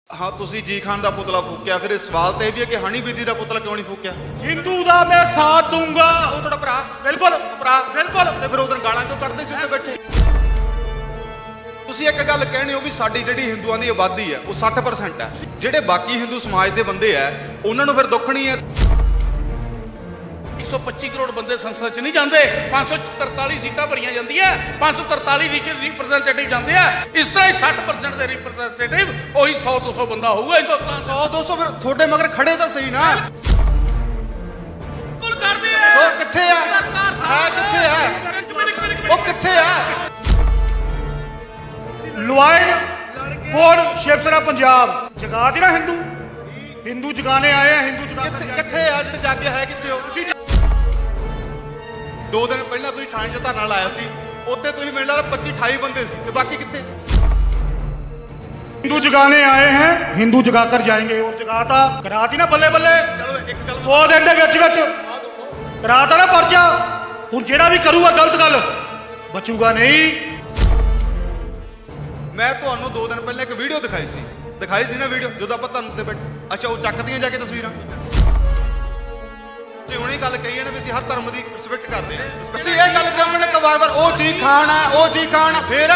हाँ तुसी जी खान का पुतला फूकिया, फिर सवाल तो यह भी है कि हनी बेदी का पुतला क्यों नहीं फूकिया? हिंदू का मैं साथ दूंगा। वो थोड़ा भरा बिल्कुल भरा बिल्कुल। ते फिर उधर गालां क्यों कढ़दे सी उत्ते बैठे? तुसी एक गल कहनी हो भी साडी जिहड़ी हिंदुआं दी आबादी है वो 60% है, जिहड़े बाकी हिंदू समाज के बंदे है उन्होंने फिर दुख नहीं है। 125 करोड़ बंदे संसद च नहीं जाते, 543 सीटां भरियां जांदियां, 543 रिप्रजेंटेटिव जाते हैं। इस तरह ही 60% के रिप्रजेंटेटिव वही 100-200 बंदा होगा। 100-200 फिर थोड़े मगर खड़े तो सही ना। किथे है किथे है वो किथे है? लॉयड बोर्ड शिवसेना पंजाब जगा दी ना, हिंदू जगाने आए हैं। हिंदू जगा किथे है जिहड़े जागे है किथे हो? 2 दिन पहला तुसीं थाने च धरना लाया सी, उत्ते तुसीं मेरे नाल 25-28 बंदे सी ते बाकी किथे? हिंदू जगाने आए हैं, हिंदू जगा कर जाएंगे। और जगाता कराती ना बल्ले बल्ले। चलो एक गल 2 दिन के विच कराता ना पर्चा। हुण जेड़ा भी करूगा गलत गल बचूगा नहीं। मैं तुहानू 2 दिन पहले एक वीडियो दिखाई सी ना वीडियो, जो आपां धरने ते बैठे। अच्छा वो चकदियां जाके तस्वीरां हुणे गल कही ना भी ਅਸੀਂ हर धर्म की रिस्पैक्ट करते हैं। ਅਸੀਂ ਇਹ ਗੱਲ ਕਹਾਂਗੇ ਕਿ ਵਾਰ-ਵਾਰ ਉਹ ਜੀ ਖਾਨ ਹੈ ਉਹ ਜੀ ਖਾਨ ਫਿਰ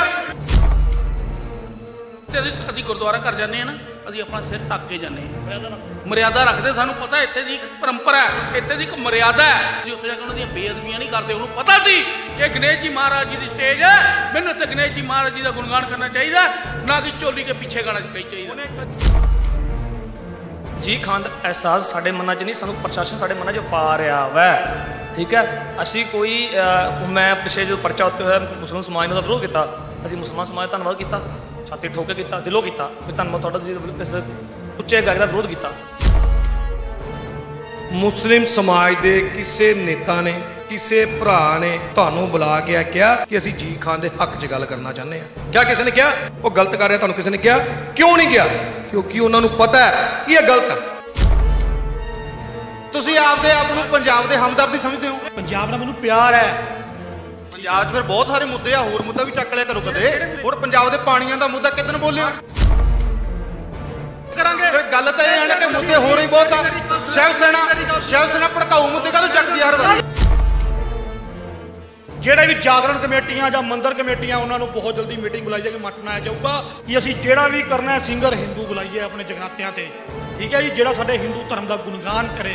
ਤੇ ਅਸੀਂ ਗੁਰਦੁਆਰਾ ਘਰ ਜਾਂਦੇ ਹਾਂ ਨਾ, ਅਸੀਂ ਆਪਣਾ ਸਿਰ ਢੱਕ ਕੇ ਜਾਂਦੇ ਹਾਂ, ਮਰਿਆਦਾ ਰੱਖਦੇ। ਸਾਨੂੰ ਪਤਾ ਇੱਥੇ ਦੀ ਇੱਕ ਪਰੰਪਰਾ ਹੈ, ਇੱਥੇ ਦੀ ਇੱਕ ਮਰਿਆਦਾ ਹੈ। ਜੀ ਉੱਥੇ ਜਾ ਕੇ ਉਹਨਾਂ ਦੀਆਂ ਬੇਅਦਬੀਆਂ ਨਹੀਂ ਕਰਦੇ। ਉਹਨੂੰ ਪਤਾ ਸੀ ਕਿ ਗਣੇਸ਼ ਜੀ ਮਹਾਰਾਜ ਜੀ ਦੀ ਸਟੇਜ ਹੈ, ਮੈਨੂੰ ਇੱਥੇ ਗਣੇਸ਼ ਜੀ ਮਹਾਰਾਜ ਜੀ ਦਾ ਗੁਣਗਾਨ ਕਰਨਾ ਚਾਹੀਦਾ, ਨਾ ਕਿ ਝੋਲੀ ਕੇ ਪਿੱਛੇ ਗਾਣਾ ਚਾਹੀਦਾ। जी खान का एहसास साढ़े मना च नहीं, सानू प्रशासन साढ़े मना च पा रहा वै। ठीक है, असी कोई मैं पिछले जो परचा उत्ते होया मुसलमान समाज ने विरोध किया, असी मुसलमान समाज का धन्यवाद किया, छाती ठोक के किया, दिलों किया भी धन्यवाद तुहाडा, तुसीं इस उच्चे गैर का विरोध किया। मुस्लिम समाज के किसी नेता ने किसी भरा ने तुहानू बुला के कहा कि असी जी खान के हक च गल करना चाहते हैं? क्या किसी ने कहा वो गलत कर रहा? तुहानू किसी ने कहा? क्यों नहीं कहा? क्योंकि उन्होंने पता है कि यह गलत है। ਤੁਸੀਂ ਆਪਦੇ ਆਪ ਨੂੰ ਪੰਜਾਬ ਦੇ ਹਮਦਰਦੀ ਸਮਝਦੇ ਹੋ? पंजाब नाल मैनूं प्यार है। ਪੰਜਾਬ 'ਚ ਫਿਰ ਬਹੁਤ ਸਾਰੇ ਮੁੱਦੇ ਆ, ਹੋਰ ਮੁੱਦਾ ਵੀ ਚੱਕ ਲਿਆ ਕਰੋ ਕਦੇ। ਹੋਰ ਪੰਜਾਬ ਦੇ ਪਾਣੀਆਂ ਦਾ ਮੁੱਦਾ ਕਿਦਨ ਬੋਲਿਓ ਕਰਾਂਗੇ। ਫਿਰ ਗੱਲ ਤਾਂ ਇਹ ਹੈ ਨਾ ਕਿ ਮੁੱਦੇ ਹੋਰ ਹੀ ਬਹੁਤ ਆ। ਸ਼ਿਵ ਸੈਨਾ ਭੜਕਾਊ ਮੁੱਦੇ ਕਾਹਨੂੰ ਚੱਕਦੀ ਹਰ ਵਾਰ? ਜਿਹੜੇ ਵੀ ਜਾਗਰਣ ਕਮੇਟੀਆਂ ਜਾਂ ਮੰਦਰ ਕਮੇਟੀਆਂ ਉਹਨਾਂ ਨੂੰ ਬਹੁਤ ਜਲਦੀ ਮੀਟਿੰਗ ਬੁਲਾਈ ਜਾਏਗੀ, ਮੱਟ ਬਣਾਇਆ ਜਾਊਗਾ ਕਿ ਅਸੀਂ ਜਿਹੜਾ ਵੀ ਕਰਨਾ ਹੈ ਸਿੰਗਰ ਹਿੰਦੂ ਬੁਲਾਈਏ ਆਪਣੇ ਜਗਰਾਤਿਆਂ ਤੇ। ਠੀਕ ਹੈ ਜੀ, ਜਿਹੜਾ ਸਾਡੇ ਹਿੰਦੂ ਧਰਮ ਦਾ ਗੁਣਗਾਨ ਕਰੇ।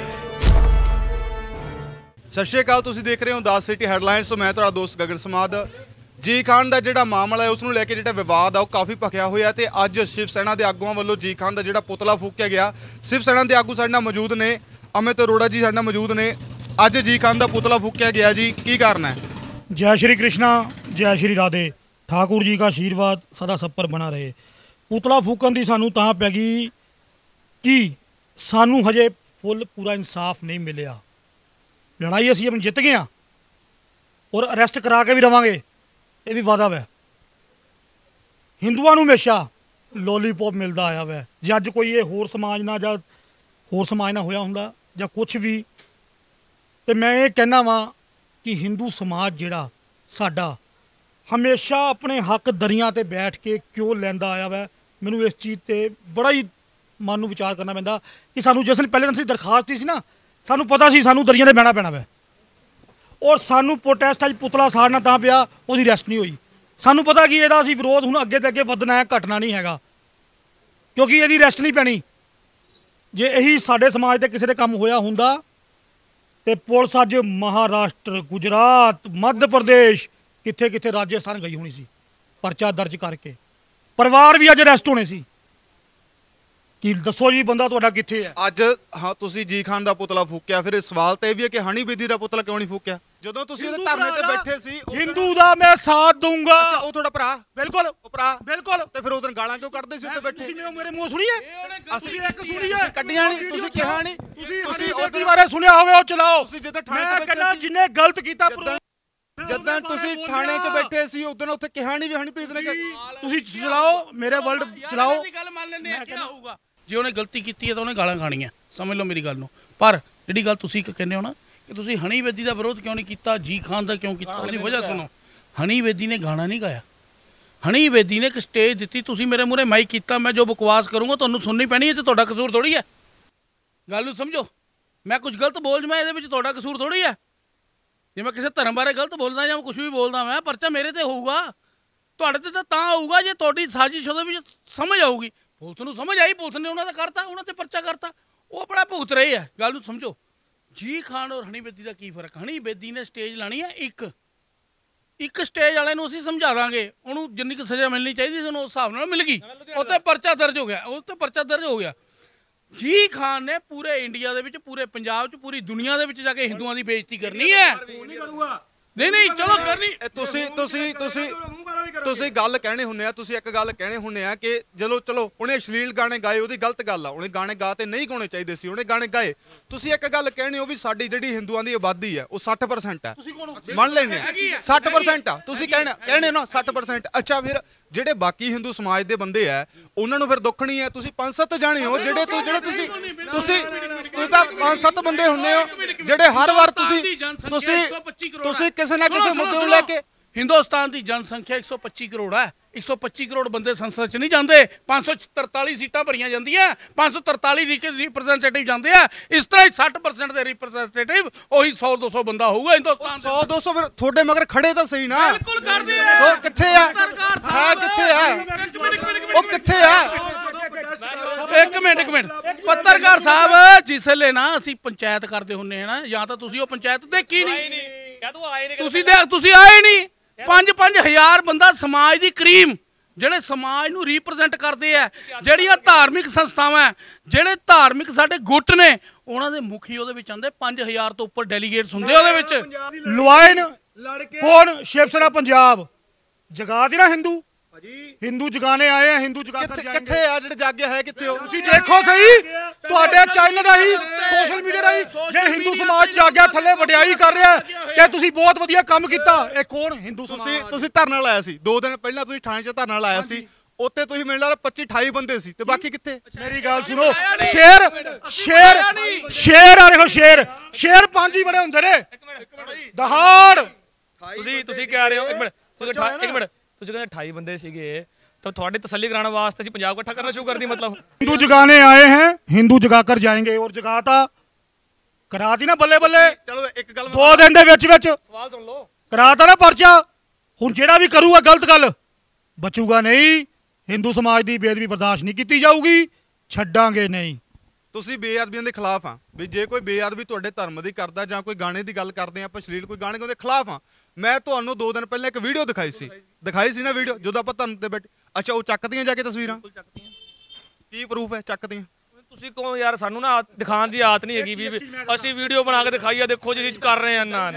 ਸਤਿ ਸ਼੍ਰੀ ਅਕਾਲ, ਤੁਸੀਂ ਦੇਖ ਰਹੇ ਹੋ 10 ਸਿਟੀ ਹੈਡਲਾਈਨਸ। ਮੈਂ ਤੁਹਾਡਾ ਦੋਸਤ ਗਗਨ ਸਮਾਦ। ਜੀ ਖਾਨ ਦਾ ਜਿਹੜਾ ਮਾਮਲਾ ਹੈ ਉਸ ਨੂੰ ਲੈ ਕੇ ਜਿਹੜਾ ਵਿਵਾਦ ਆ ਉਹ ਕਾਫੀ ਭਖਿਆ ਹੋਇਆ ਤੇ ਅੱਜ ਸ਼ਿਵ ਸੈਨਾ ਦੇ ਆਗੂਆਂ ਵੱਲੋਂ ਜੀ ਖਾਨ ਦਾ ਜਿਹੜਾ ਪੁਤਲਾ ਫੂਕਿਆ ਗਿਆ। ਸ਼ਿਵ ਸੈਨਾ ਦੇ ਆਗੂ ਸਾਡੇ ਨਾਲ ਮੌਜੂਦ ਨੇ, ਅਮਿਤ ਅਰੋੜਾ ਜੀ ਸਾਡੇ ਨਾਲ ਮੌਜੂਦ ਨੇ। ਅੱਜ ਜੀ ਖਾਨ ਦਾ ਪੁਤਲਾ ਫੂਕਿਆ ਗਿਆ ਜੀ, ਕੀ ਕਾਰਨ ਹੈ? जय श्री कृष्णा, जय श्री राधे। ठाकुर जी का आशीर्वाद सदा सब पर बना रहे। पुतला फूकन की सानू तां पै गई कि सानू हजे फुल पूरा इंसाफ नहीं मिलिया। लड़ाई असीं अपनी जित गए हाँ और अरेस्ट करा के भी रवांगे, ये भी वादा वै। हिंदुआं नूं हमेशा लॉलीपॉप मिलता आया वै। जे अज कोई ये होर समाज ना जां होर समाज ना होया हुंदा जां कुछ भी, तो मैं ये कहना वा कि हिंदू समाज जिहड़ा साडा हमेशा अपने हक दरियां ते बैठ के क्यों लैंदा आया वै। मैनूं इस चीज़ ते बड़ा ही मन नूं विचार करना पैंदा कि सानूं जिस दिन पहले दिन सी दरखास्त दी सी ना, सानूं पता सी सानूं दरियां ते बहना पैना वै। और सानूं प्रोटेस्ट अज पुतला साड़ना तां पिया, ओहदी रैस्ट नहीं होई। सानूं पता कि इहदा असीं विरोध हुण अगे ते अगे वधना है, घटना नहीं हैगा, क्योंकि इहदी रैस्ट नहीं पैनी। जे यही साडे समाज ते किसी दे काम होया हुंदा ते पुलिस अज महाराष्ट्र, गुजरात, मध्य प्रदेश, कित्थे कित्थे राजस्थान गई होनी सी परचा दर्ज करके, परिवार भी अज अरेस्ट होने सी। कि दसो जी बंदा तुहाडा कित्थे है? ਅੱਜ ਹਾਂ ਤੁਸੀਂ ਜੀ ਖਾਨ ਦਾ ਪੁਤਲਾ ਫੂਕਿਆ, ਫਿਰ ਸਵਾਲ ਤਾਂ ਇਹ ਵੀ ਹੈ ਕਿ ਹਨੀ ਬੇਦੀ ਦਾ ਪੁਤਲਾ ਕਿਉਂ ਨਹੀਂ ਫੂਕਿਆ? ਜਦੋਂ ਤੁਸੀਂ ਉਹਦੇ ਧਰਨੇ ਤੇ ਬੈਠੇ ਸੀ हिंदू दा मैं साथ दूंगा। ਅੱਛਾ ਉਹ ਤੁਹਾਡਾ ਭਰਾ? बिल्कुल ਉਹ ਭਰਾ बिल्कुल। ਤੇ ਫਿਰ ਉਦੋਂ ਗਾਲਾਂ ਕਿਉਂ ਕੱਢਦੇ ਸੀ ਉੱਤੇ ਬੈਠੇ? मेरे मुंह सुनी है? ਅਸੀਂ एक सुनी है, ਕੱਢੀਆਂ ਨਹੀਂ, ਤੁਸੀਂ ਕਿਹਾ ਨਹੀਂ। ਤੁਸੀਂ ਉਹਦੇ ਬਾਰੇ ਸੁਣਿਆ ਹੋਵੇ ਉਹ ਚਲਾਓ। ਤੁਸੀਂ ਜਦੋਂ ਥਾਣੇ ਮੈਂ ਤੇ ਕਹਿੰਦਾ ਬੈਠੇ ਸੀ, ਜਿੰਨੇ ਗਲਤ ਕੀਤਾ ਜਦੋਂ ਤੁਸੀਂ ਥਾਣੇ 'ਚ ਬੈਠੇ ਸੀ ਉਦੋਂ ਉੱਥੇ ਕਿਹਾ ਨਹੀਂ ਵੀ ਹਨੀਪ੍ਰੀਤ ਨੇ ਤੁਸੀਂ ਚਲਾਓ ਮੇਰੇ ਵਰਲਡ ਚਲਾਓ। ਗੱਲ ਮੰਨ ਲੈਂਦੇ ਆ, ਕੀ ਹੋਊਗਾ? ਜੇ ਉਹਨੇ ਗਲਤੀ ਕੀਤੀ ਹੈ ਤਾਂ ਉਹਨੇ ਗਾਲਾਂ ਖਾਣੀਆਂ, ਸਮਝ ਲਓ ਮੇਰੀ ਗੱਲ ਨੂੰ। ਪਰ ਜਿਹੜੀ ਗੱਲ ਤੁਸੀਂ ਕਹਿੰਦੇ ਹੋ ਨਾ ਕਿ ਤੁਸੀਂ ਹਨੀ ਬੇਦੀ ਦਾ ਵਿਰੋਧ ਕਿਉਂ ਨਹੀਂ ਕੀਤਾ, ਜੀ ਖਾਨ ਦਾ ਕਿਉਂ ਕੀਤਾ, ਉਹਦੀ ਵਜ੍ਹਾ ਸੁਣੋ। ਹਨੀ ਬੇਦੀ ਨੇ ਗਾਣਾ ਨਹੀਂ ਗਾਇਆ, ਹਣੀ ਬੇਦੀ ਨੇ ਇੱਕ ਸਟੇਜ ਦਿੱਤੀ, ਤੁਸੀਂ ਮੇਰੇ ਮੂਹਰੇ ਮਾਈਕ ਕੀਤਾ, ਮੈਂ ਜੋ ਬਕਵਾਸ ਕਰੂੰਗਾ ਤੁਹਾਨੂੰ ਸੁਣਨੀ ਪੈਣੀ ਹੈ, ਤੇ ਤੁਹਾਡਾ ਕਸੂਰ ਥੋੜੀ ਹੈ। ਗੱਲ ਨੂੰ ਸਮਝੋ, ਮੈਂ ਕੁਝ ਗਲਤ ਬੋਲ ਜਾਵਾਂ ਇਹਦੇ ਵਿੱਚ ਤੁਹਾਡਾ ਕਸੂਰ ਥੋੜੀ ਹੈ। ਜੇ ਮੈਂ ਕਿਸੇ ਧਰਮ ਬਾਰੇ ਗਲਤ ਬੋਲਦਾ ਜਾਂ ਕੁਝ ਵੀ ਬੋਲਦਾ ਮੈਂ, ਪਰਚਾ ਮੇਰੇ ਤੇ ਹੋਊਗਾ, ਤੁਹਾਡੇ ਤੇ ਤਾਂ ਆਊਗਾ ਜੇ ਤੁਹਾਡੀ ਸਾਜ਼ਿਸ਼ ਉਹਦੇ ਵਿੱਚ ਸਮਝ ਆਊਗੀ। ਪੁਲਿਸ ਨੂੰ ਸਮਝ ਆਈ, ਪੁਲਿਸ ਨੇ ਉਹਨਾਂ ਦਾ ਕਰਤਾ, ਉਹਨਾਂ ਤੇ ਪਰਚਾ ਕਰਤਾ, ਉਹ ਆਪਣਾ ਭੁਗਤ ਰਹੇ ਆ। ਗੱਲ ਨੂੰ ਸਮਝੋ। ਜੀ ਖਾਨ ਔਰ ਹਣੀ ਬੇਦੀ ਦਾ ਕੀ ਫਰਕ? ਹਣੀ ਬੇਦੀ ਨੇ ਸਟੇਜ ਲਾਣੀ ਹੈ ਇੱਕ ਸਟੇਜ ਵਾਲੇ ਨੂੰ ਅਸੀਂ ਸਮਝਾ ਦਾਂਗੇ, ਉਹਨੂੰ ਜਿੰਨੀ ਕੁ ਸਜ਼ਾ ਮਿਲਣੀ ਚਾਹੀਦੀ ਸੀ ਉਹਨੂੰ ਉਸ ਹਿਸਾਬ ਨਾਲ ਮਿਲ ਗਈ, ਉੱਤੇ ਪਰਚਾ ਦਰਜ ਹੋ ਗਿਆ, ਉਸ ਤੇ ਪਰਚਾ ਦਰਜ ਹੋ ਗਿਆ। ਜੀ ਖਾਨ ਨੇ ਪੂਰੇ ਇੰਡੀਆ ਦੇ ਵਿੱਚ, ਪੂਰੇ ਪੰਜਾਬ 'ਚ, ਪੂਰੀ ਦੁਨੀਆ ਦੇ ਵਿੱਚ ਜਾ ਕੇ ਹਿੰਦੂਆਂ ਦੀ ਬੇਇੱਜ਼ਤੀ ਕਰਨੀ ਹੈ। ਨਹੀਂ ਚਲੋ ਕਰਨੀ। ਤੁਸੀਂ ਗੱਲ ਕਹਿਣੇ ਹੁੰਦੇ ਆ, ਤੁਸੀਂ ਇੱਕ ਗੱਲ ਕਹਿਣੇ ਹੁੰਦੇ ਆ ਕਿ ਚਲੋ ਉਹਨੇ ਅਸ਼ਲੀਲ ਗਾਣੇ ਗਾਏ, ਉਹਦੀ ਗਲਤ ਗੱਲ ਆ, ਉਹਨੇ ਗਾਣੇ ਗਾ ਤੇ ਨਹੀਂ ਗਾਉਣੇ ਚਾਹੀਦੇ ਸੀ, ਉਹਨੇ ਗਾਣੇ ਗਾਏ। ਤੁਸੀਂ ਇੱਕ ਗੱਲ ਕਹਿਣੀ ਹੋ ਵੀ ਸਾਡੀ ਜਿਹੜੀ ਹਿੰਦੂਆਂ ਦੀ ਆਬਾਦੀ ਹੈ ਉਹ 60% ਹੈ, ਮੰਨ ਲੈਂਦੇ ਆ 60% ਆ, ਤੁਸੀਂ ਕਹਿਣੇ ਨਾ 60%। ਅੱਛਾ, ਫਿਰ ਜਿਹੜੇ ਬਾਕੀ ਹਿੰਦੂ ਸਮਾਜ ਦੇ ਬੰਦੇ ਆ ਉਹਨਾਂ ਨੂੰ ਫਿਰ ਦੁੱਖ ਨਹੀਂ ਹੈ? ਤੁਸੀਂ 5-7 ਜਾਣੇ ਹੋ ਜਿਹੜੇ ਤੁਸੀਂ ਤਾਂ 5-7 ਬੰਦੇ ਹੁੰਦੇ ਹੋ ਜਿਹੜੇ ਹਰ ਵਾਰ ਤੁਸੀਂ ਕਿਸੇ ਨਾ ਕਿਸੇ ਮੁੱਦੇ ਨੂੰ ਲੈ ਕੇ। ਹਿੰਦੁਸਤਾਨ ਦੀ ਜਨਸੰਖਿਆ 125 ਕਰੋੜ ਹੈ, 125 ਕਰੋੜ ਬੰਦੇ ਸੰਸਦ 'ਚ ਨਹੀਂ ਜਾਂਦੇ, 543 ਸੀਟਾਂ ਭਰੀਆਂ ਜਾਂਦੀਆਂ, 543 ਰਿਪਰੈਜ਼ੈਂਟੇਟਿਵ ਜਾਂਦੇ ਆ। ਇਸ ਤਰ੍ਹਾਂ ਹੀ 60% ਦੇ ਰਿਪਰੈਜ਼ੈਂਟੇਟਿਵ ਉਹੀ 100-200 ਬੰਦਾ ਹੋਊਗਾ ਹਿੰਦੁਸਤਾਨ 100-200 ਫਿਰ ਤੁਹਾਡੇ ਮਗਰ ਖੜੇ ਤਾਂ ਸਹੀ ਨਾ। ਬਿਲਕੁਲ ਕਰਦੇ ਆ। ਉਹ ਕਿੱਥੇ ਆ? ਕਿੱਥੇ ਆ? ਉਹ ਕਿੱਥੇ ਆ? ਇੱਕ ਮਿੰਟ ਪੱਤਰਕਾਰ ਸਾਹਿਬ, ਜਿਸ ਵੇਲੇ ਨਾ ਅਸੀਂ ਪੰਚਾਇਤ ਕਰਦੇ ਹੁੰਨੇ ਆ ਨਾ, ਜਾਂ ਤਾਂ ਤੁਸੀਂ ਉਹ ਪੰਚਾਇਤ ਦੇਖੀ ਨਹੀਂ, ਤੁਸੀਂ ਆਏ ਨਹੀਂ। 5-5 ਬੰਦਾ ਸਮਾਜ ਦੀ ਕਰੀਮ, ਜਿਹੜੇ ਸਮਾਜ ਨੂੰ ਰਿਪਰੈਜ਼ੈਂਟ ਕਰਦੇ ਆ, ਜਿਹੜੀਆਂ ਧਾਰਮਿਕ ਸੰਸਥਾਵਾਂ, ਜਿਹੜੇ ਧਾਰਮਿਕ ਸਾਡੇ ਗੁੱਟ ਨੇ, ਉਹਨਾਂ ਦੇ ਮੁਖੀ ਉਹਦੇ ਵਿੱਚ ਆਉਂਦੇ। 5000 ਤੋਂ ਉੱਪਰ ਡੈਲੀਗੇਟਸ ਹੁੰਦੇ ਉਹਦੇ ਵਿੱਚ। ਲੁਆਇਨ ਕੌਣ? ਸ਼ਿਵ ਸੈਨਾ ਪੰਜਾਬ ਜਗਾ ਦੇ ਨਾ ਹਿੰਦੂ ਜਗਾਣੇ ਆਏ ਆ, ਹਿੰਦੂ ਜਗਾ ਕਰ ਜਾਣਗੇ। ਕਿੱਥੇ ਆ ਜਿਹੜੇ ਜਾਗੇ ਹੈ? ਕਿੱਥੇ ਹੋ? ਤੁਸੀਂ ਦੇਖੋ ਸਹੀ, ਤੁਹਾਡੇ ਚੈਨਲ ਰਾਹੀਂ, ਸੋਸ਼ਲ ਮੀਡੀਆ ਰਾਹੀਂ ਜੇ ਹਿੰਦੂ ਸਮਾਜ ਜਾਗਿਆ, ਥੱਲੇ ਵਡਿਆਈ ਕਰ ਰਿਹਾ ਕਿ ਤੁਸੀਂ ਬਹੁਤ ਵਧੀਆ ਕੰਮ ਕੀਤਾ। ਇਹ ਕੌਣ? ਹਿੰਦੂ ਸਮਾਜ। ਤੁਸੀਂ ਧਰਨਾ ਲਾਇਆ ਸੀ 2 ਦਿਨ ਪਹਿਲਾਂ, ਤੁਸੀਂ ਥਾਣੇ 'ਚ ਧਰਨਾ ਲਾਇਆ ਸੀ, ਉੱਤੇ ਤੁਸੀਂ ਮੈਨੂੰ ਲੱਗਦਾ 25-28 ਬੰਦੇ ਸੀ, ਤੇ ਬਾਕੀ ਕਿੱਥੇ? ਮੇਰੀ ਗੱਲ ਸੁਣੋ, ਸ਼ੇਰ ਆ ਦੇਖੋ, ਸ਼ੇਰ 5 ਹੀ ਬੜੇ ਹੁੰਦੇ ਨੇ, ਦਹਾੜ। ਤੁਸੀਂ ਕਹਿ ਰਹੇ ਹੋ, ਇੱਕ ਮਿੰਟ ਤੁਸੀਂ ਕਹਿੰਦੇ 28 ਬੰਦੇ ਸੀਗੇ, ਤਾਂ ਤੁਹਾਡੀ ਤਸੱਲੀ ਕਰਾਉਣ ਵਾਸਤੇ ਅਸੀਂ ਪੰਜਾਬ ਇਕੱਠਾ ਕਰਨਾ ਸ਼ੁਰੂ ਕਰ ਦੀ, मतलब हिंदू जगाने आए हैं, हिंदू जगा कर जाएंगे, और जगाता करा दी ना बल्ले बल्ले। ਚਲੋ ਇੱਕ ਗੱਲ 2 दिन ਦੇ ਵਿੱਚ ਸਵਾਲ ਸੁਣ ਲਓ, ਕਰਾਤਾ ਨਾ ਪਰਚਾ। ਹੁਣ ਜਿਹੜਾ ਵੀ ਕਰੂਗਾ ਗਲਤ ਗੱਲ ਬਚੂਗਾ ਨਹੀਂ। ਹਿੰਦੂ ਸਮਾਜ ਦੀ ਬੇਅਦਬੀ ਬਰਦਾਸ਼ਤ ਨਹੀਂ ਕੀਤੀ ਜਾਊਗੀ, ਛੱਡਾਂਗੇ ਨਹੀਂ। ਤੁਸੀਂ ਬੇਅਦਬੀਆਂ ਦੇ ਖਿਲਾਫ ਆ ਵੀ ਜੇ ਕੋਈ ਬੇਅਦਬੀ ਤੁਹਾਡੇ ਧਰਮ ਦੀ ਕਰਦਾ ਜਾਂ ਕੋਈ ਗਾਣੇ ਦੀ ਗੱਲ ਕਰਦੇ ਆ, ਆਪਾਂ ਅਸ਼ਲੀਲ ਕੋਈ ਗਾਣੇ ਉਹਦੇ ਖਿਲਾਫ ਆ। ਮੈਂ ਤੁਹਾਨੂੰ 2 ਦਿਨ ਪਹਿਲਾਂ ਇੱਕ ਵੀਡੀਓ ਦਿਖਾਈ ਸੀ ਨਾ ਵੀਡੀਓ, ਜਦੋਂ ਆਪਾਂ ਧਰਮ ਤੇ ਬੈਠੇ। ਅੱਛਾ, ਉਹ ਚੱਕਦੀਆਂ ਜਾ ਕੇ ਤਸਵੀਰਾਂ? ਕੀ ਪ੍ਰੂਫ ਹੈ ਚੱਕਦੀਆਂ? ਤੁਸੀਂ ਕਹੋ ਯਾਰ, ਸਾਨੂੰ ਨਾ ਦਿਖਾਉਣ ਦੀ ਆਦਤ ਨਹੀਂ ਹੈਗੀ ਵੀ ਅਸੀਂ ਵੀਡੀਓ ਬਣਾ ਕੇ ਦਿਖਾਈਏ, ਦੇਖੋ ਜੀ ਕਰ ਰਹੇ ਆ। ਨਾ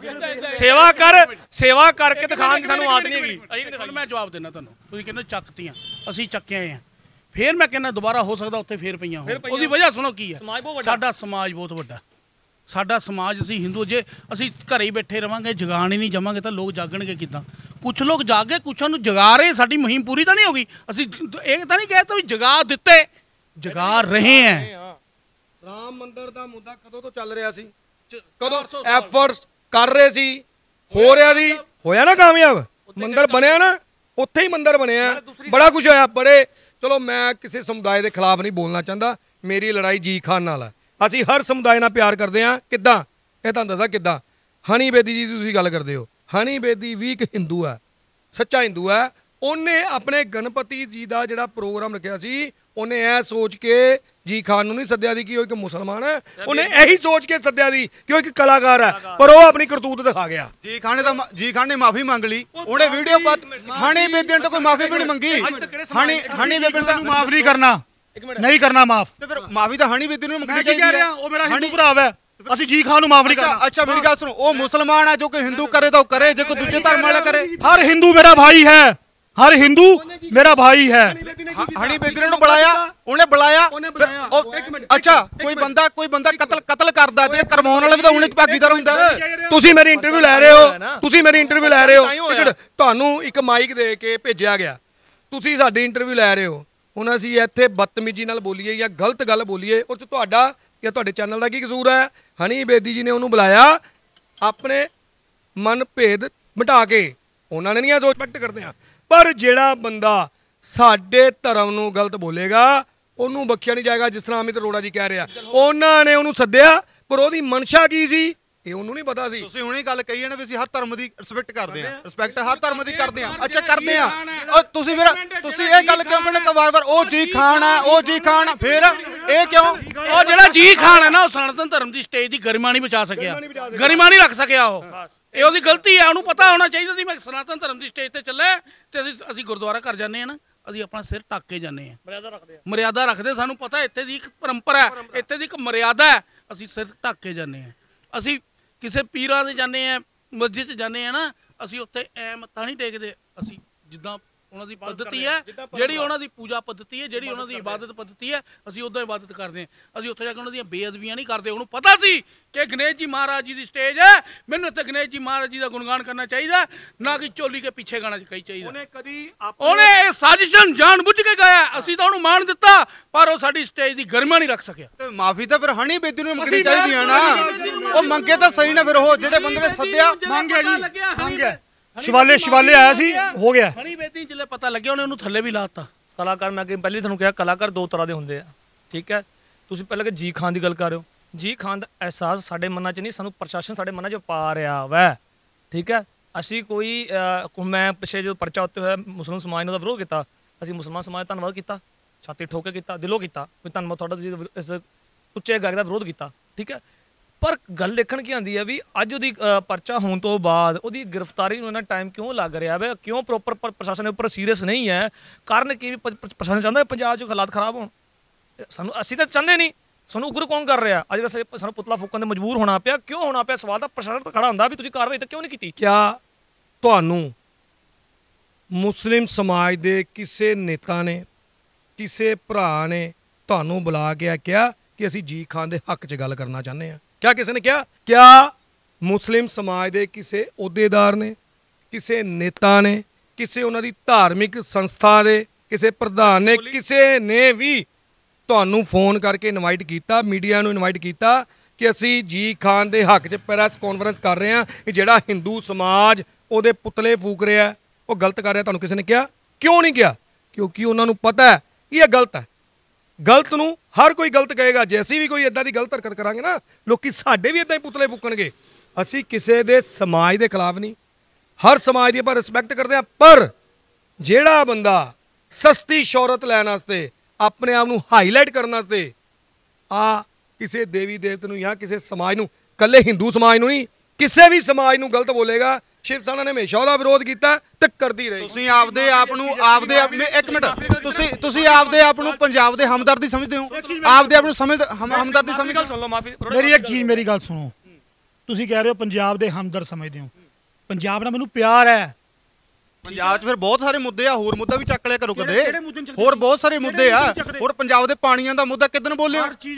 ਸੇਵਾ ਕਰਕੇ ਦਿਖਾਉਣ ਦੀ ਸਾਨੂੰ ਆਦਤ ਨਹੀਂ ਹੈਗੀ। ਮੈਂ ਜਵਾਬ ਦੇਣਾ ਤੁਹਾਨੂੰ। ਤੁਸੀਂ ਕਹਿੰਦੇ ਚੱਕਤੀਆਂ, ਅਸੀਂ ਚੱਕਿਆ ਆ, ਫਿਰ ਮੈਂ ਕਹਿੰਦਾ ਦੁਬਾਰਾ ਹੋ ਸਕਦਾ ਉੱਥੇ ਫੇਰ ਪਈਆਂ ਹੋਣ। ਉਹਦੀ ਵਜ੍ਹਾ ਸੁਣੋ ਕੀ ਹੈ। ਸਾਡਾ ਸਮਾਜ ਬਹੁਤ ਵੱਡਾ, ਸਾਡਾ ਸਮਾਜ, ਅਸੀਂ ਹਿੰਦੂ, ਜੇ ਅਸੀਂ ਘਰੇ ਹੀ ਬੈਠੇ ਰਵਾਂਗੇ, ਜਗਾਣ ਹੀ ਨਹੀਂ ਜਾਵਾਂਗੇ ਤਾਂ ਲੋਕ ਜਾਗਣਗੇ ਕਿੱਦਾਂ? ਕੁਛ ਲੋਕ ਜਾਗੇ, ਕੁਛਾਂ ਨੂੰ ਜਗਾ ਰਹੇ। ਸਾਡੀ ਮੁਹਿੰਮ ਪੂਰੀ ਤਾਂ ਨਹੀਂ ਹੋ ਗਈ, ਅਸੀਂ ਇਹ ਤਾਂ ਨਹੀਂ ਕਹਿਤਾ ਵੀ ਜਗਾ ਦਿੱਤੇ, ਜਗਾ ਰਹੇ ਆ। ਰਾਮ ਮੰਦਿਰ ਦਾ ਮੁੱਦਾ ਕਦੋਂ ਤੋਂ ਚੱਲ ਰਿਹਾ ਸੀ? ਕਦੋਂ ਐਫਰਟਸ ਕਰ ਰਹੇ ਸੀ, ਹੋ ਰਿਹਾ ਸੀ, ਹੋਇਆ ਨਾ ਕਾਮਯਾਬ। ਮੰਦਿਰ ਬਣਿਆ ਨਾ, ਉੱਥੇ ਹੀ ਮੰਦਿਰ ਬਣਿਆ, ਬੜਾ ਕੁਝ ਹੋਇਆ। ਚਲੋ ਮੈਂ ਕਿਸੇ ਸਮੁਦਾਇ ਦੇ ਖਿਲਾਫ ਨਹੀਂ ਬੋਲਣਾ ਚਾਹੁੰਦਾ, ਮੇਰੀ ਲੜਾਈ ਜੀ ਖਾਨ ਨਾਲ ਹੈ। ਅਸੀਂ ਹਰ ਸਮੁਦਾਇ ਨਾਲ ਪਿਆਰ ਕਰਦੇ ਹਾਂ। ਕਿੱਦਾਂ? ਇਹ ਤੁਹਾਨੂੰ ਦੱਸਾਂ ਕਿੱਦਾਂ। ਹਣੀ ਬੇਦੀ ਜੀ ਦੀ ਤੁਸੀਂ ਗੱਲ ਕਰਦੇ ਹੋ, ਹਣੀ ਬੇਦੀ ਵੀ ਇੱਕ ਹਿੰਦੂ ਹੈ, ਸੱਚਾ ਹਿੰਦੂ ਹੈ। ਉਹਨੇ ਆਪਣੇ ਗਣਪਤੀ ਜੀ ਦਾ ਜਿਹੜਾ ਪ੍ਰੋਗਰਾਮ ਰੱਖਿਆ ਸੀ, ਉਹਨੇ ਇਹ ਸੋਚ ਕੇ ਜੀ ਖਾਨ ਨੂੰ ਨਹੀਂ ਸੱਦਿਆ ਸੀ ਕਿ ਉਹ ਇੱਕ ਮੁਸਲਮਾਨ ਹੈ, ਉਹਨੇ ਇਹੀ ਸੋਚ ਕੇ ਸੱਦਿਆ ਸੀ ਕਿ ਉਹ ਇੱਕ ਕਲਾਕਾਰ ਹੈ, ਪਰ ਉਹ ਆਪਣੀ ਕਰਤੂਤ ਦਿਖਾ ਗਿਆ। ਜੀ ਖਾਨ ਨੇ ਮਾਫੀ ਮੰਗ ਲਈ, ਉਹਨੇ ਵੀਡੀਓ ਪਾ। ਹਣੀ ਬੇਦੀ ਨੇ ਤਾਂ ਕੋਈ ਮਾਫੀ ਵੀ ਨਹੀਂ ਮੰਗੀ। ਹਣੀ ਬੇਦੀ ਨੂੰ ਮਾਫ ਨਹੀਂ ਕਰਨਾ ਮਾਫ। ਤੇ ਫਿਰ ਮਾਫੀ ਤਾਂ ਹਣੀ ਬੇਦੀ ਨੂੰ ਮੰਗਣੀ ਚਾਹੀਦੀ ਹੈ। ਉਹ ਮੇਰਾ ਹਿੰਦੂ ਭਰਾ ਹੈ, ਅਸੀਂ ਜੀ ਖਾਨ ਨੂੰ ਮਾਫ ਨਹੀਂ ਕਰਨਾ। ਅੱਛਾ, ਮੇਰੀ ਗੱਲ ਸੁਣੋ, ਉਹ ਮੁਸਲਮਾਨ ਹੈ, ਜੋ ਕੋਈ ਹਿੰਦੂ ਕਰੇ ਤਾਂ ਉਹ ਕਰੇ, ਜੇ ਕੋਈ ਦੂਜੇ ਧਰਮ ਵਾਲਾ ਕਰੇ। ਹਰ ਹਿੰਦੂ ਮੇਰਾ ਭਾਈ ਹੈ, ਹਰ ਹਿੰਦੂ ਮੇਰਾ ਭਾਈ ਹੈ। ਹਣੀ ਬੇਦੀ ਨੂੰ ਬੁਲਾਇਆ, ਉਹਨੇ ਬੁਲਾਇਆ। ਅੱਛਾ, ਕੋਈ ਬੰਦਾ ਕਤਲ ਕਰਦਾ ਤੇ ਕਰਵਾਉਣ ਵਾਲਾ ਵੀ ਤਾਂ ਉਹਨੇ ਭਾਗੀਦਾਰ ਹੁੰਦਾ। ਤੁਸੀਂ ਮੇਰੀ ਇੰਟਰਵਿਊ ਲੈ ਰਹੇ ਹੋ, ਤੁਹਾਨੂੰ ਇੱਕ ਮਾਈਕ ਦੇ ਕੇ ਭੇਜਿਆ ਗਿਆ, ਤੁਸੀਂ ਸਾਡੀ ਇੰਟਰਵਿਊ ਲੈ ਰਹੇ ਹੋ। ਹੁਣ ਅਸੀਂ ਇੱਥੇ ਬਦਤਮੀਜ਼ੀ ਨਾਲ ਬੋਲੀਏ ਜਾਂ ਗਲਤ ਗੱਲ ਬੋਲੀਏ, ਉਹ 'ਚ ਤੁਹਾਡਾ ਜਾਂ ਤੁਹਾਡੇ ਚੈਨਲ ਦਾ ਕੀ ਕਸੂਰ ਹੈ? ਹਣੀ ਬੇਦੀ ਜੀ ਨੇ ਉਹਨੂੰ ਬੁਲਾਇਆ, ਆਪਣੇ ਮਨ ਭੇਦ ਮਿਟਾ ਕੇ। ਉਹਨਾਂ ਨੇ ਨਹੀਂ ਸੋਚ ਐਕਸਪੈਕਟ ਕਰਦੇ ਆ, ਪਰ ਜਿਹੜਾ ਬੰਦਾ ਸਾਡੇ ਧਰਮ ਨੂੰ ਗਲਤ ਬੋਲੇਗਾ ਉਹਨੂੰ ਬਖਸ਼ਿਆ ਨਹੀਂ ਜਾਏਗਾ। ਜਿਸ ਤਰ੍ਹਾਂ ਅਮਿਤ ਅਰੋੜਾ ਜੀ ਕਹਿ ਰਿਹਾ, ਉਹਨਾਂ ਨੇ ਉਹਨੂੰ ਸੱਦਿਆ ਪਰ ਉਹਦੀ ਮਨਸ਼ਾ ਕੀ ਸੀ ਇਹ ਉਹਨੂੰ ਨਹੀਂ ਪਤਾ ਸੀ। ਤੁਸੀਂ ਹੁਣੇ ਗੱਲ ਕਹੀ ਹੈ ਨਾ ਵੀ ਅਸੀਂ ਹਰ ਧਰਮ ਦੀ ਰਿਸਪੈਕਟ ਕਰਦੇ ਹਾਂ, ਰਿਸਪੈਕਟ ਹਰ ਧਰਮ ਦੀ ਕਰਦੇ ਹਾਂ। ਅੱਛਾ ਕਰਦੇ ਹਾਂ, ਉਹ ਤੁਸੀਂ ਇਹ ਗੱਲ ਕਿਉਂ ਕਹਿੰਦੇ ਵਾਰ-ਵਾਰ ਉਹ ਜੀ ਖਾਨ ਹੈ, ਉਹ ਜੀ ਖਾਨ ਹੈ, ਫਿਰ ਇਹ ਕਿਉਂ? ਉਹ ਜਿਹੜਾ ਜੀ ਖਾਨ ਹੈ ਨਾ ਉਹ ਸਨਾਤਨ ਧਰਮ ਦੀ ਸਟੇਜ ਦੀ ਗਰਿਮਾ ਨਹੀਂ ਬਚਾ ਸਕਿਆ, ਗਰਿਮਾ ਨਹੀਂ ਰੱਖ ਸਕਿਆ। ਉਹ ਇਹ ਉਹਦੀ ਗਲਤੀ ਹੈ, ਉਹਨੂੰ ਪਤਾ ਹੋਣਾ ਚਾਹੀਦਾ ਸੀ ਮੈਂ ਸਨਾਤਨ ਧਰਮ ਦੀ ਸਟੇਜ ਤੇ ਚੱਲਿਆ ਤੇ ਅਸੀਂ ਗੁਰਦੁਆਰਾ ਘਰ ਜਾਂਦੇ ਹਾਂ ਨਾ, ਅਸੀਂ ਆਪਣਾ ਸਿਰ ਢੱਕ ਕੇ ਜਾਂਦੇ ਹਾਂ, ਮਰਿਆਦਾ ਰੱਖਦੇ। ਸਾਨੂੰ ਪਤਾ ਇੱਥੇ ਦੀ ਇੱਕ ਪਰੰਪਰਾ ਹੈ, ਇੱਥੇ ਦੀ ਇੱਕ ਮਰਿਆਦਾ ਹੈ, ਅਸੀਂ ਸਿਰ ਢੱਕ ਕੇ ਜਾਂਦੇ ਹਾਂ। ਅਸੀਂ ਕਿਸੇ ਪੀਰਾਂ ਦੇ ਜਾਂਦੇ ਆ, ਮਸਜਿਦ 'ਚ ਜਾਂਦੇ ਆ ਨਾ, ਅਸੀਂ ਉੱਥੇ ਐ ਮੱਥਾ ਨਹੀਂ ਟੇਕਦੇ, ਅਸੀਂ ਜਿੱਦਾਂ ਉਹਨਾਂ ਦੀ ਪੱਧਤੀ ਹੈ, ਜਿਹੜੀ ਉਹਨਾਂ ਦੀ ਪੂਜਾ ਪੱਧਤੀ ਹੈ, ਜਿਹੜੀ ਉਹਨਾਂ ਦੀ ਇਬਾਦਤ ਪੱਧਤੀ ਹੈ, ਅਸੀਂ ਉੱਦਾਂ ਇਬਾਦਤ ਕਰਦੇ ਹਾਂ। ਅਸੀਂ ਉੱਥੇ ਜਾ ਕੇ ਉਹਨਾਂ ਦੀਆਂ ਬੇਅਦਬੀਆਂ ਨਹੀਂ ਕਰਦੇ। ਉਹਨੂੰ ਪਤਾ ਸੀ ਕਿ ਗਣੇਸ਼ ਜੀ ਮਹਾਰਾਜ ਜੀ ਦੀ ਸਟੇਜ ਹੈ, ਮੈਨੂੰ ਇੱਥੇ ਗਣੇਸ਼ ਜੀ ਮਹਾਰਾਜ ਜੀ ਦਾ ਗੁਣਗਾਨ ਕਰਨਾ ਚਾਹੀਦਾ, ਨਾ ਕਿ ਚੋਲੀ ਕੇ ਪਿੱਛੇ ਗਾਣਾ ਚਾਹੀਦਾ। ਉਹਨੇ ਇਹ ਸਾਜ਼ਿਸ਼ ਜਾਣ ਬੁੱਝ ਕੇ ਗਾਇਆ, ਅਸੀਂ ਤਾਂ ਉਹਨੂੰ ਮਾਣ ਦਿੱਤਾ ਪਰ ਉਹ ਸਾਡੀ ਸਟੇਜ ਦੀ ਗਰਿਮਾ ਨਹੀਂ ਰੱਖ ਸਕਿਆ। ਤੇ ਮਾਫੀ ਤਾਂ ਫਿਰ ਹਣੀ ਬੇਦੀ ਨੂੰ ਮੰਗਣੀ ਚਾਹੀਦੀ ਹੈ ਨਾ, ਉਹ ਮੰਗੇ ਤਾਂ ਸਹੀ ਨਾ। ਫਿਰ ਉਹ ਜਿਹੜੇ ਬੰਦੇ ਨੇ ਸੱਦਿਆ ਮੰਗਿਆ ਸ਼ਿਵਾਲੇ ਆਇਆ ਸੀ, ਹੋ ਗਿਆ। ਹਣੀ ਬੇਦੀ ਜਿੱਲੇ ਪਤਾ ਲੱਗਿਆ ਉਹਨੇ ਉਹਨੂੰ ਥੱਲੇ ਵੀ ਲਾਤਾ। ਕਲਾਕਾਰ ਮੈਂ ਅੱਗੇ ਪਹਿਲੇ ਵੀ ਤੁਹਾਨੂੰ ਕਿਹਾ ਕਲਾਕਾਰ ਦੋ ਤਰ੍ਹਾਂ ਦੇ ਹੁੰਦੇ ਆ, ਠੀਕ ਹੈ। ਤੁਸੀਂ ਪਹਿਲਾਂ ਕਿ ਜੀ ਖਾਨ ਦੀ ਗੱਲ ਕਰ ਰਹੇ ਹੋ, ਜੀ ਖਾਨ ਦਾ ਅਹਿਸਾਸ ਸਾਡੇ ਮਨਾਂ 'ਚ ਨਹੀਂ, ਸਾਨੂੰ ਪ੍ਰਸ਼ਾਸਨ ਸਾਡੇ ਮਨਾਂ 'ਚ ਪਾ ਰਿਹਾ ਵੈ, ਠੀਕ ਹੈ। ਅਸੀਂ ਕੋਈ ਮੈਂ ਪਿੱਛੇ ਜੋ ਪਰਚਾ ਉੱਤੇ ਹੋਇਆ ਮੁਸਲਿਮ ਸਮਾਜ ਨੇ ਉਹਦਾ ਵਿਰੋਧ ਕੀਤਾ, ਅਸੀਂ ਮੁਸਲਮਾਨ ਸਮਾਜ ਦਾ ਧੰਨਵਾਦ ਕੀਤਾ, ਛਾਤੀ ਠੋਕ ਕੇ ਕੀਤਾ, ਦਿਲੋਂ ਕੀਤਾ ਵੀ ਧੰਨਵਾਦ ਤੁਹਾਡਾ, ਤੁਸੀਂ ਇਸ ਉੱਚੇ ਗਾਇਕ ਦਾ ਵਿਰੋਧ ਕੀਤਾ, ਠੀਕ ਹੈ। ਪਰ ਗੱਲ ਦੇਖਣ ਕੀ ਆਉਂਦੀ ਹੈ ਵੀ ਅੱਜ ਉਹਦੀ ਪਰਚਾ ਹੋਣ ਤੋਂ ਬਾਅਦ ਉਹਦੀ ਗ੍ਰਿਫਤਾਰੀ ਨੂੰ ਇੰਨਾ ਟਾਈਮ ਕਿਉਂ ਲੱਗ ਰਿਹਾ ਵੇ, ਕਿਉਂ ਪ੍ਰੋਪਰ ਪ੍ਰਸ਼ਾਸਨ ਦੇ ਉੱਪਰ ਸੀਰੀਅਸ ਨਹੀਂ ਹੈ? ਕਾਰਨ ਕੀ ਪ੍ਰਸ਼ਾਸਨ ਚਾਹੁੰਦਾ ਪੰਜਾਬ 'ਚ ਹਾਲਾਤ ਖਰਾਬ ਹੋਣ? ਸਾਨੂੰ ਅਸੀਂ ਤਾਂ ਚਾਹੁੰਦੇ ਨਹੀਂ, ਸਾਨੂੰ ਉਗਰ ਕੌਣ ਕਰ ਰਿਹਾ? ਅੱਜ ਕੱਲ੍ਹ ਸਾਨੂੰ ਪੁਤਲਾ ਫੂਕਣ ਦੇ ਮਜਬੂਰ ਹੋਣਾ ਪਿਆ, ਕਿਉਂ ਹੋਣਾ ਪਿਆ? ਸਵਾਲ ਤਾਂ ਪ੍ਰਸ਼ਾਸਨ ਤੋਂ ਖੜਾ ਹੁੰਦਾ ਵੀ ਤੁਸੀਂ ਕਾਰਵਾਈ ਤਾਂ ਕਿਉਂ ਨਹੀਂ ਕੀਤੀ? ਕਿਆ ਤੁਹਾਨੂੰ ਮੁਸਲਿਮ ਸਮਾਜ ਦੇ ਕਿਸੇ ਨੇਤਾ ਨੇ, ਕਿਸੇ ਭਰਾ ਨੇ ਤੁਹਾਨੂੰ ਬੁਲਾ ਕੇ ਕਿਹਾ ਕਿ ਅਸੀਂ ਜੀ ਖਾਨ ਦੇ ਹੱਕ 'ਚ ਗੱਲ ਕਰਨਾ ਚਾਹੁੰਦੇ ਹਾਂ? ਕਿਆ ਕਿਸੇ ਨੇ ਕਿਹਾ? ਕਿਆ ਮੁਸਲਿਮ ਸਮਾਜ ਦੇ ਕਿਸੇ ਅਹੁਦੇਦਾਰ ਨੇ, ਕਿਸੇ ਨੇਤਾ ਨੇ, ਕਿਸੇ ਉਹਨਾਂ ਦੀ ਧਾਰਮਿਕ ਸੰਸਥਾ ਦੇ ਕਿਸੇ ਪ੍ਰਧਾਨ ਨੇ, ਕਿਸੇ ਨੇ ਵੀ ਤੁਹਾਨੂੰ ਫੋਨ ਕਰਕੇ ਇਨਵਾਈਟ ਕੀਤਾ, ਮੀਡੀਆ ਨੂੰ ਇਨਵਾਈਟ ਕੀਤਾ ਕਿ ਅਸੀਂ ਜੀ ਖਾਨ ਦੇ ਹੱਕ 'ਚ ਪ੍ਰੈਸ ਕਾਨਫਰੰਸ ਕਰ ਰਹੇ ਹਾਂ ਕਿ ਜਿਹੜਾ ਹਿੰਦੂ ਸਮਾਜ ਉਹਦੇ ਪੁਤਲੇ ਫੂਕ ਰਿਹਾ, ਉਹ ਗਲਤ ਕਰ ਰਿਹਾ? ਤੁਹਾਨੂੰ ਕਿਸੇ ਨੇ ਕਿਹਾ? ਕਿਉਂ ਨਹੀਂ ਕਿਹਾ? ਕਿਉਂਕਿ ਉਹਨਾਂ ਨੂੰ ਪਤਾ ਹੈ ਕਿ ਇਹ ਗਲਤ ਹੈ। ਗਲਤ ਨੂੰ ਹਰ ਕੋਈ ਗਲਤ ਕਹੇਗਾ। ਜੇ ਅਸੀਂ ਵੀ ਕੋਈ ਇਦਾਂ ਦੀ ਗਲਤ ਹਰਕਤ ਕਰਾਂਗੇ ਨਾ, ਲੋਕੀ ਸਾਡੇ ਵੀ ਇਦਾਂ ਹੀ ਪੁਤਲੇ ਫੂਕਣਗੇ। ਅਸੀਂ ਕਿਸੇ ਦੇ ਸਮਾਜ ਦੇ ਖਿਲਾਫ ਨਹੀਂ, ਹਰ ਸਮਾਜ ਦੀ ਆਪਾਂ ਰਿਸਪੈਕਟ ਕਰਦੇ ਹਾਂ। ਪਰ ਜਿਹੜਾ ਬੰਦਾ ਸਸਤੀ ਸ਼ੌਹਰਤ ਲੈਣ ਵਾਸਤੇ, ਆਪਣੇ ਆਪ ਨੂੰ ਹਾਈਲਾਈਟ ਕਰਨ ਵਾਸਤੇ ਕਿਸੇ ਦੇਵੀ ਦੇਵਤੇ ਨੂੰ ਜਾਂ ਕਿਸੇ ਸਮਾਜ ਨੂੰ, ਇਕੱਲੇ ਹਿੰਦੂ ਸਮਾਜ ਨੂੰ ਨਹੀਂ, ਕਿਸੇ ਵੀ ਸਮਾਜ ਨੂੰ ਗਲਤ ਬੋਲੇਗਾ, ਸ਼ਿਵ ਸੈਨਾ ਨੇ ਹਮੇਸ਼ਾ ਉਹਦਾ ਵਿਰੋਧ ਕੀਤਾ ਤੇ ਕਰਦੀ ਰਹੀ। ਤੁਸੀਂ ਆਪਦੇ ਆਪ ਨੂੰ ਇੱਕ ਮਿੰਟ, ਤੁਸੀਂ ਆਪਦੇ ਆਪ ਨੂੰ ਪੰਜਾਬ ਦੇ ਹਮਦਰਦੀ ਸਮਝਦੇ ਹੋ? ਆਪਦੇ ਆਪ ਨੂੰ ਹਮਦਰਦੀ ਸਮਝਦੇ? ਮੇਰੀ ਗੱਲ ਸੁਣੋ, ਤੁਸੀਂ ਕਹਿ ਰਹੇ ਹੋ ਪੰਜਾਬ ਦੇ ਹਮਦਰਦ ਸਮਝਦੇ ਹੋ। ਪੰਜਾਬ ਨਾਲ ਮੈਨੂੰ ਪਿਆਰ ਹੈ। ਪੰਜਾਬ 'ਚ ਫਿਰ ਬਹੁਤ ਸਾਰੇ ਮੁੱਦੇ ਆ, ਹੋਰ ਮੁੱਦਾ ਵੀ ਚੱਕ ਲਿਆ ਕਰੋ ਕਦੇ। ਹੋਰ ਬਹੁਤ ਸਾਰੇ ਮੁੱਦੇ ਆ। ਹੋਰ ਪੰਜਾਬ ਦੇ ਪਾਣੀਆਂ ਦਾ ਮੁੱਦਾ ਕਿੱਦਣ ਬੋਲਿਓ?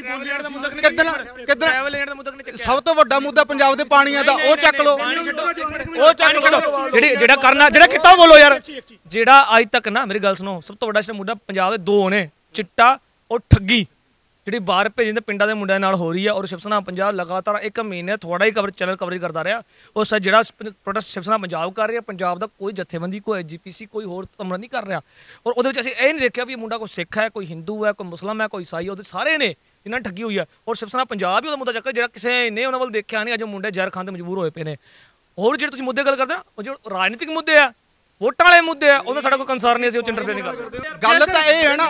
ਸਭ ਤੋਂ ਵੱਡਾ ਮੁੱਦਾ ਪੰਜਾਬ ਦੇ ਪਾਣੀਆਂ ਦਾ, ਉਹ ਚੱਕ ਲਓ, ਉਹ ਚੱਕ ਲਓ। ਜਿਹੜਾ ਕਰਨਾ, ਜਿਹੜਾ ਕੀਤਾ ਬੋਲੋ ਯਾਰ। ਜਿਹੜਾ ਅੱਜ ਤੱਕ ਨਾ, ਮੇਰੀ ਗੱਲ ਸੁਣੋ, ਸਭ ਤੋਂ ਵੱਡਾ ਜਿਹੜਾ ਮੁੱਦਾ ਪੰਜਾਬ ਦੇ ਦੋ ਨੇ, ਚਿੱਟਾ ਔਰ ਠੱਗੀ, ਜਿਹੜੀ ਬਾਹਰ ਭੇਜਣ ਪਿੰਡਾਂ ਦੇ ਮੁੰਡਿਆਂ ਨਾਲ ਹੋ ਰਹੀ ਹੈ। ਔਰ ਸ਼ਿਵ ਸੈਨਾ ਪੰਜਾਬ ਲਗਾਤਾਰ 1 ਮਹੀਨੇ ਥੋੜਾ ਹੀ ਚੈਨਲ ਕਵਰੇਜ ਕਰਦਾ ਰਿਹਾ। ਉਹ ਸਰ ਜਿਹੜਾ ਪ੍ਰੋਟੈਸਟ ਸ਼ਿਵ ਸੈਨਾ ਪੰਜਾਬ ਕਰ ਰਹੀ ਹੈ, ਪੰਜਾਬ ਦਾ ਕੋਈ ਜਥੇਬੰਦੀ, ਕੋਈ ਐਸਜੀਪੀਸੀ, ਕੋਈ ਹੋਰ ਧਮਰਾ ਨਹੀਂ ਕਰ ਰਿਹਾ। ਔਰ ਉਹਦੇ ਵਿੱਚ ਅਸੀਂ ਇਹ ਨਹੀਂ ਦੇਖਿਆ ਵੀ ਇਹ ਮੁੰਡਾ ਕੋਈ ਸਿੱਖ ਹੈ, ਕੋਈ ਹਿੰਦੂ ਹੈ, ਕੋਈ ਮੁਸਲਮ ਹੈ, ਕੋਈ ਈਸਾਈ, ਉਹਦੇ ਸਾਰੇ ਨੇ ਜਿਨ੍ਹਾਂ ਠੱਗੀ ਹੋਈ ਹੈ। ਔਰ ਸ਼ਿਵ ਸੈਨਾ ਪੰਜਾਬ ਵੀ ਉਹਦਾ ਮੁੱਦਾ ਚੱਕਰ, ਜਿਹੜਾ ਕਿਸੇ ਨੇ ਉਹਨਾਂ ਵੱਲ ਦੇਖਿਆ ਨਹੀਂ। ਅੱਜ ਮੁੰਡੇ ਜ਼ਹਿਰ ਖਾਣ ਦੇ ਮਜਬੂਰ ਹੋਏ ਪਏ ਨੇ। ਹੋਰ ਜਿਹੜੇ ਤੁਸੀਂ ਮੁੱਦੇ ਗੱਲ ਕਰਦੇ ਨਾ, ਉਹ ਜਿਹੜੇ ਰਾਜਨੀਤਿਕ ਮੁੱਦੇ ਆ, ਵੋਟਾਂ ਵਾਲੇ ਮੁੱਦੇ ਆ, ਉਹਦਾ ਸਾਡਾ ਕੋਈ ਕੰਸਰਨ ਨਹੀਂ, ਅਸੀਂ ਉਹ ਚ ਇੰਟਰਫੇਅਰ ਨਹੀਂ ਕਰਦੇ। ਗੱਲ ਤਾਂ ਇਹ ਹੈ ਨਾ,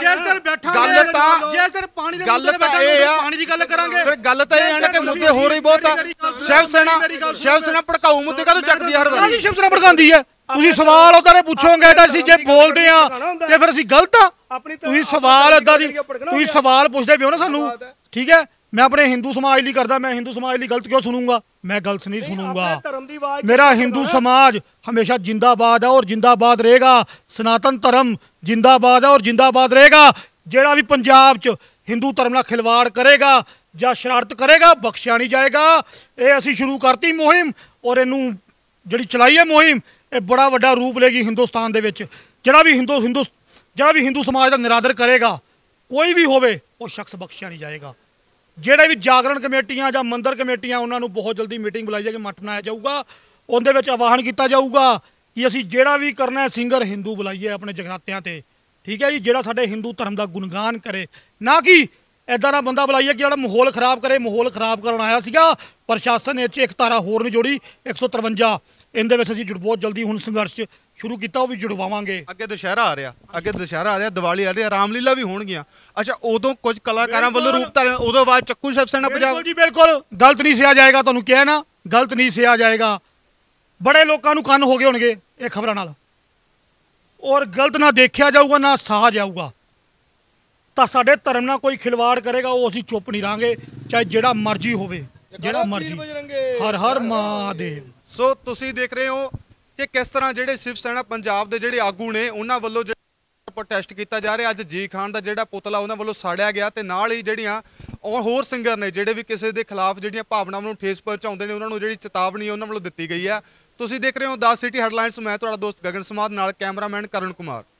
ਗੱਲ ਤਾਂ ਇਹ ਆ, ਪਾਣੀ ਦੀ ਗੱਲ ਕਰਾਂਗੇ। ਫਿਰ ਗੱਲ ਤਾਂ ਇਹ ਹੈ ਨਾ ਕਿ ਮੁੱਦੇ ਹੋਰ ਹੀ ਬਹੁਤ ਆ। ਸ਼ਿਵ ਸੈਨਾ ਭੜਕਾਊ ਮੁੱਦੇ ਕਾਹਦੋਂ ਚੱਕਦੀ ਹਰ ਵਾਰੀ? ਸ਼ਿਵ ਸੈਨਾ ਭੜਕਾਉਂਦੀ ਹੈ। ਤੁਸੀਂ ਸਵਾਲ ਉਹਦਾ ਨੇ ਪੁੱਛੋਗੇ ਤਾਂ ਅਸੀਂ ਜੇ ਬੋਲਦੇ ਆ ਤੇ ਫਿਰ ਅਸੀਂ ਗਲਤ ਆ? ਤੁਸੀਂ ਸਵਾਲ ਏਦਾਂ ਦੀ, ਤੁਸੀਂ ਸਵਾਲ ਪੁੱਛਦੇ ਪਿਓ ਨਾ ਸਾਨੂੰ, ਠੀਕ ਹੈ। ਮੈਂ ਆਪਣੇ ਹਿੰਦੂ ਸਮਾਜ ਲਈ ਕਰਦਾ, ਮੈਂ ਹਿੰਦੂ ਸਮਾਜ ਲਈ ਗਲਤ ਕਿਉਂ ਸੁਣੂੰਗਾ? ਮੈਂ ਗਲਤ ਨਹੀਂ ਸੁਣੂੰਗਾ। ਮੇਰਾ ਹਿੰਦੂ ਸਮਾਜ ਹਮੇਸ਼ਾ ਜਿੰਦਾਬਾਦ ਹੈ ਔਰ ਜਿੰਦਾਬਾਦ ਰਹੇਗਾ। ਸਨਾਤਨ ਧਰਮ ਜਿੰਦਾਬਾਦ ਹੈ ਔਰ ਜਿੰਦਾਬਾਦ ਰਹੇਗਾ। ਜਿਹੜਾ ਵੀ ਪੰਜਾਬ 'ਚ ਹਿੰਦੂ ਧਰਮ ਨਾਲ ਖਿਲਵਾੜ ਕਰੇਗਾ ਜਾਂ ਸ਼ਰਾਰਤ ਕਰੇਗਾ, ਬਖਸ਼ਿਆ ਨਹੀਂ ਜਾਏਗਾ। ਇਹ ਅਸੀਂ ਸ਼ੁਰੂ ਕਰਤੀ ਮੁਹਿੰਮ, ਔਰ ਇਹਨੂੰ ਜਿਹੜੀ ਚਲਾਈ ਹੈ ਮੁਹਿੰਮ, ਇਹ ਬੜਾ ਵੱਡਾ ਰੂਪ ਲਏਗੀ ਹਿੰਦੁਸਤਾਨ ਦੇ ਵਿੱਚ। ਜਿਹੜਾ ਵੀ ਹਿੰਦੂ ਸਮਾਜ ਦਾ ਨਿਰਾਦਰ ਕਰੇਗਾ, ਕੋਈ ਵੀ ਹੋਵੇ, ਉਹ ਸ਼ਖਸ ਬਖਸ਼ਿਆ ਨਹੀਂ ਜਾਏਗਾ। ਜਿਹੜੇ ਵੀ ਜਾਗਰਣ ਕਮੇਟੀਆਂ ਜਾਂ ਮੰਦਰ ਕਮੇਟੀਆਂ, ਉਹਨਾਂ ਨੂੰ ਬਹੁਤ ਜਲਦੀ ਮੀਟਿੰਗ ਬੁਲਾਈ ਜਾ ਕੇ ਮੱਠ ਬਣਾਇਆ ਜਾਊਗਾ। ਉਹਦੇ ਵਿੱਚ ਆਵਾਹਨ ਕੀਤਾ ਜਾਊਗਾ ਕਿ ਅਸੀਂ ਜਿਹੜਾ ਵੀ ਕਰਨਾ ਹੈ ਸਿੰਗਰ ਹਿੰਦੂ ਬੁਲਾਈਏ ਆਪਣੇ ਜਗਰਾਤਿਆਂ ਤੇ, ਠੀਕ ਹੈ ਜੀ, ਜਿਹੜਾ ਸਾਡੇ ਹਿੰਦੂ ਧਰਮ ਦਾ ਗੁਣਗਾਨ ਕਰੇ, ਨਾ ਕਿ ਐਦਾਂ ਦਾ ਬੰਦਾ ਬੁਲਾਈਏ ਕਿ ਜਿਹੜਾ ਮਾਹੌਲ ਖਰਾਬ ਕਰੇ। ਮਾਹੌਲ ਖਰਾਬ ਕਰਨ ਆਇਆ ਸੀਗਾ ਪ੍ਰਸ਼ਾਸਨ ਨੇ, ਇੱਕ ਧਾਰਾ ਹੋਰ ਨਹੀਂ ਜੋੜੀ 153, ਇਹਦੇ ਵਿੱਚ ਅਸੀਂ ਬਹੁਤ ਜਲਦੀ ਹੁਣ ਸੰਘਰਸ਼ ਸ਼ੁਰੂ ਕੀਤਾ, ਉਹ ਵੀ ਜੁੜਵਾਵਾਂਗੇ। ਅੱਗੇ ਦੁਸ਼ਹਿਰਾ ਆ ਰਿਹਾ, ਦੀਵਾਲੀ ਆ ਰਹੀ ਹੈ, ਰਾਮਲੀਲਾ ਵੀ ਹੋਣਗੀਆਂ। ਅੱਛਾ, ਉਦੋਂ ਕੁਝ ਕਲਾਕਾਰਾਂ ਵੱਲੋਂ ਰੂਪ ਧਾਰਨ, ਉਦੋਂ ਬਾਅਦ ਚੱਕੂ ਸ਼ਿਵ ਸੈਨਾ ਪੰਜਾਬ। ਬਿਲਕੁਲ ਜੀ ਬਿਲਕੁਲ, ਗਲਤ ਨਹੀਂ ਸਿਆ ਜਾਏਗਾ, ਤੁਹਾਨੂੰ ਕਿਹਾ ਨਾ, ਗਲਤ ਨਹੀਂ ਸਿਆ ਜਾਏਗਾ। ਬੜੇ ਲੋਕਾਂ ਨੂੰ ਕੰਨ ਹੋ ਗਏ ਹੋਣਗੇ ਇਹ ਖਬਰਾਂ ਨਾਲ, ਔਰ ਗਲਤ ਨਾ ਦੇਖਿਆ ਜਾਊਗਾ ਨਾ ਸਹਾ ਜਾਊਗਾ। ਤਾਂ ਸਾਡੇ ਧਰਮ ਨਾਲ ਕੋਈ ਖਿਲਵਾੜ ਕਰੇਗਾ ਉਹ ਅਸੀਂ ਚੁੱਪ ਨਹੀਂ ਰਹਾਂਗੇ, ਚਾਹੇ ਜਿਹੜਾ ਮਰਜ਼ੀ ਹੋਵੇ, ਜਿਹੜਾ ਮਰਜ਼ੀ। ਹਰ ਹਰ ਮਹਾਦੇਵ। ਸੋ ਤੁਸੀਂ ਦੇਖ ਰਹੇ ਹੋ ਕਿ ਕਿਸ ਤਰ੍ਹਾਂ ਜਿਹੜੇ ਸ਼ਿਵ ਸੈਨਾ ਪੰਜਾਬ ਦੇ ਜਿਹੜੇ ਆਗੂ ਨੇ ਉਹਨਾਂ ਵੱਲੋਂ ਪ੍ਰੋਟੈਸਟ ਕੀਤਾ ਜਾ ਰਿਹਾ। ਅੱਜ ਜੀ ਖਾਨ ਦਾ ਜਿਹੜਾ ਪੁਤਲਾ ਉਹਨਾਂ ਵੱਲੋਂ ਸਾੜਿਆ ਗਿਆ, ਤੇ ਨਾਲ ਹੀ ਜਿਹੜੀਆਂ ਹੋਰ ਸਿੰਗਰ ਨੇ ਜਿਹੜੇ ਵੀ ਕਿਸੇ ਦੇ ਖਿਲਾਫ ਜਿਹੜੀਆਂ ਭਾਵਨਾਵਾਂ ਨੂੰ ਠੇਸ ਪਹੁੰਚਾਉਂਦੇ ਨੇ ਉਹਨਾਂ ਨੂੰ ਜਿਹੜੀ ਚੇਤਾਵਨੀ ਉਹਨਾਂ ਵੱਲੋਂ ਦਿੱਤੀ ਗਈ ਹੈ। ਤੁਸੀਂ ਦੇਖ ਰਹੇ ਹੋ 10 ਸਿਟੀ ਹੈਡਲਾਈਨਸ। ਮੈਂ ਤੁਹਾਡਾ ਦੋਸਤ ਗਗਨ ਸਮਾਦ, ਨਾਲ ਕੈਮਰਾਮੈਨ ਕਰਨ ਕੁਮਾਰ।